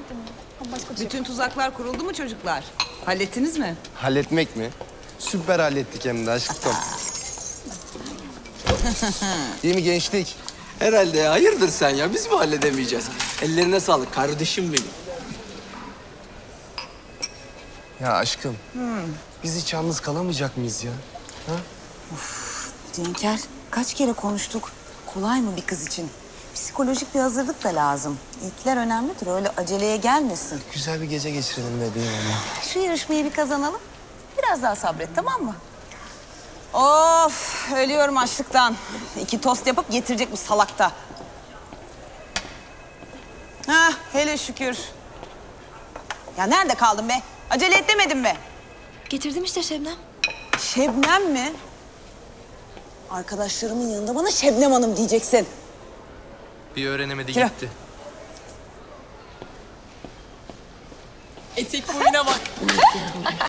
Bütün tuzaklar kuruldu mu çocuklar? Hallettiniz mi? Halletmek mi? Süper hallettik hem de aşkım. Değil mi gençlik? Herhalde ya. Hayırdır sen ya? Biz mi halledemeyeceğiz? Ellerine sağlık kardeşim benim. Ya aşkım, biz hiç yalnız kalamayacak mıyız ya? Ha? Cenker, kaç kere konuştuk. Kolay mı bir kız için? Psikolojik bir hazırlık da lazım. İlkler önemlidir, öyle aceleye gelmesin. Güzel bir gece geçirelim bebeğim ama. Şu yarışmayı bir kazanalım. Biraz daha sabret, tamam mı? Of, ölüyorum açlıktan. 2 tost yapıp getirecek bu salakta. Hah, hele şükür. Ya nerede kaldın be? Acele et demedim be. Getirdim işte Şebnem. Şebnem mi? Arkadaşlarımın yanında bana Şebnem Hanım diyeceksin. Bir öğrenemedi Kira. gitti. Etek boyuna bak.